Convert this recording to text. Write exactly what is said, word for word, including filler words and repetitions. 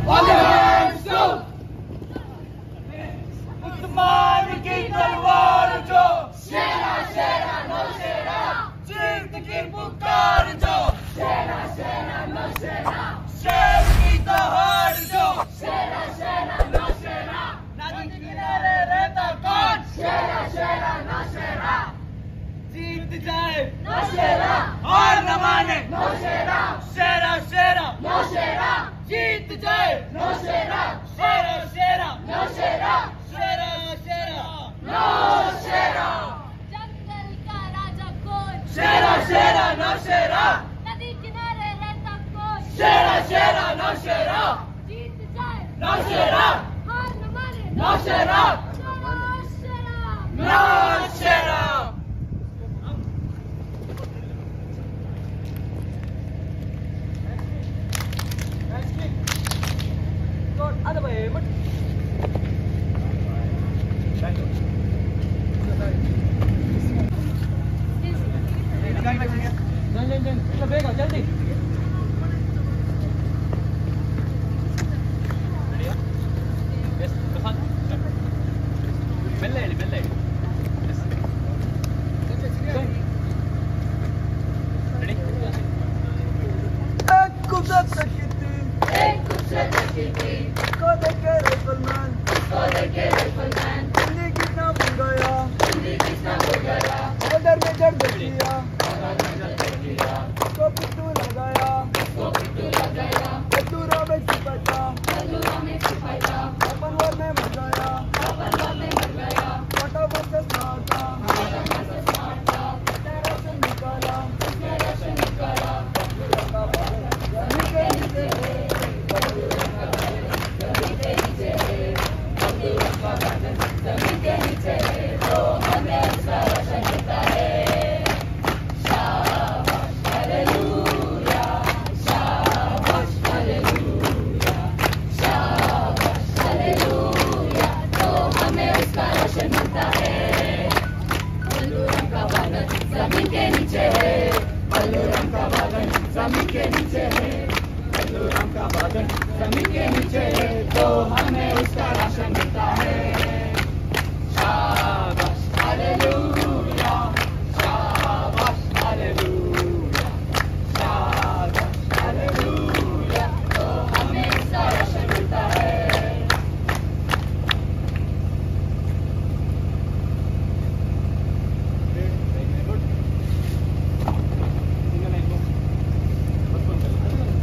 All hands down. Usman की तलवार जो, शेरा शेरा नौशेरा, जीत की पुकार जो, शेरा शेरा नौशेरा, शेर की दहाड़ जो, शेरा शेरा नौशेरा, नदी किनारे रहता कौन, शेरा शेरा नौशेरा, जीत जाए नौशेरा, हार न माने नौशेरा, शेरा शेरा नौशेरा, जीत जाए नौशेरा, शेरा शेरा नौशेरा, शेरा शेरा नौशेरा, जंगल का राजा कौन, शेरा शेरा नौशेरा, नदी किनारे रहता कौन, शेरा शेरा नौशेरा, जीत जाए नौशेरा, हार न माने Nowshera, Nowshera. Nowshera. Ada ba eh? Jangan jangan jangan. Kita bega jaldi. Yes, Tuhan. Belle ini belle. Yes. Ready? Aku tak sakiti, एक कुछ देखी, को देखे रफलमान, को देखे रफलमान, दिल्ली कितना बन गया, दिल्ली कितना हो गया, बॉर्डर में जड़ दिया, बॉर्डर में जड़ दिया, को पिट्टू लगाया, को पिट्टू लगाया, कद्दूरा में छिपाया, कद्दूरा में छिपाया, अपन वर में मर गया, अपन वर में मर गया, फटाफट से मारता, फटाफट से मारता, तेरा से निकाला, तेरा से निकाला, जमीन के नीचे है, जमीन के नीचे है, जमीन के नीचे है, तो हमें उसका रोशन मिलता है। शाबाश हालेलुया, शाबाश हालेलुया, शाबाश हालेलुया, तो हमें उसका रोशन मिलता है। बलू रंग का बादल जमीन के नीचे है, बलू रंग का बादल जमीन के नीचे है, बलू रंग का बादल जमीन के नीचे है, तो हमें